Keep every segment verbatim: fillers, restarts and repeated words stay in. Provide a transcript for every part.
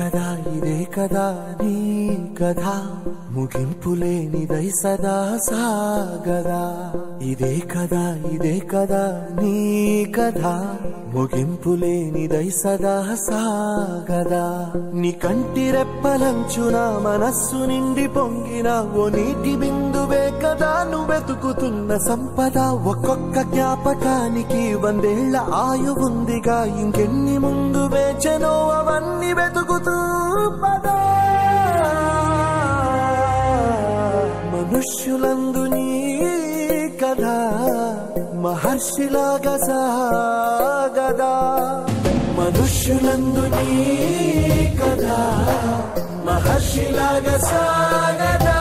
కదా ఇదే కదా నీ కథ ముగింపులేనిదై సదా సాగదా ఇదే కదా ఇదే కదా నీ కథ ముగింపులేనిదై సదా సాగదా నీ కంటి రెప్పలంచున మనస్సు నిండి పొంగిన ఓ నీటి బిందువే కదా నువ్వెతుకుతున్న సంపద ఒక్కొక్క జ్ఞాపకానికి వందేళ్ల ఆయువుందిగా ఇంకెన్ని ముందు వేచెనో అవన్నీ వెతుకుతూ పదా మనుష్యులందు నీ కథ మహర్షిలాగా సాగదా మనుష్యులందు నీ కథ మహర్షిలాగా సాగదా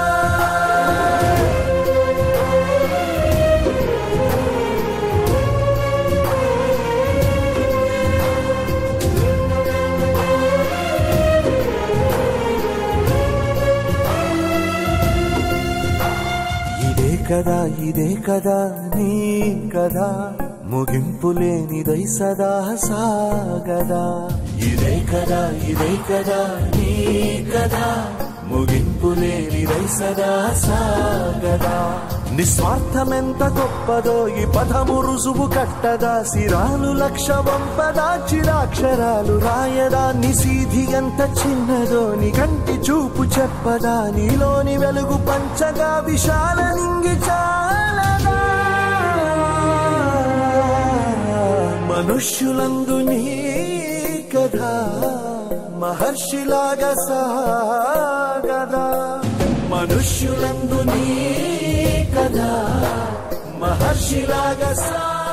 కదా ఇదే కదా నీ కదా ముగింపులేనిదై సదా సాగదా ఇదే కదా ఇదే కదా నీ కదా ముగింపులేనిదై సదా సాగదా నిస్వార్థమెంత గొప్పదో ఈ పదము రుజువు కట్టదా సిరాలు లక్ష వంపదా చిరాక్షరాలు రాయదా నిసీధి ఎంత చిన్నదో నీ కంటి చూపు చెప్పదా నీలోని వెలుగు పంచగా విశాల నింగి చాలదా మనుష్యులందు నీ కథ మహర్షిలాగా సాగదా మనుష్యులందు నీ కథ మహర్షిలాగా సాగదా